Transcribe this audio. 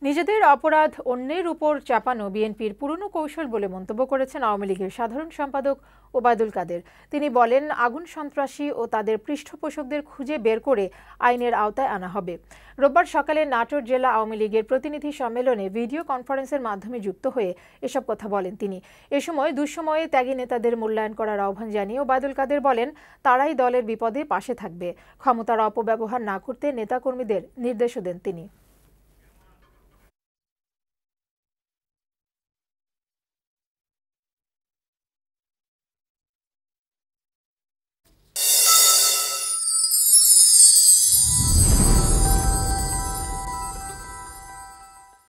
নিজেদের অপরাধ অন্যের উপর চাপানো বিএনপির পুরনো কৌশল বলে মন্তব্য করেছেন আওয়ামী লীগের সাধারণ সম্পাদক ওবায়দুল কাদের। তিনি বলেন, আগুন সন্ত্রাসী ও তাদের পৃষ্ঠপোষকদের খুঁজে বের করে আইনের আওতায় আনা হবে। রোববার সকালে নাটোর জেলা আওয়ামী লীগের প্রতিনিধি সম্মেলনে ভিডিও কনফারেন্সের মাধ্যমে যুক্ত হয়ে এসব কথা বলেন তিনি। এ সময় দুঃসময়ে ত্যাগী নেতাদের মূল্যায়ন করার আহ্বান জানিয়ে ওবায়দুল কাদের বলেন, তারাই দলের বিপদে পাশে থাকবে। ক্ষমতার অপব্যবহার না করতে নেতাকর্মীদের নির্দেশও দেন তিনি।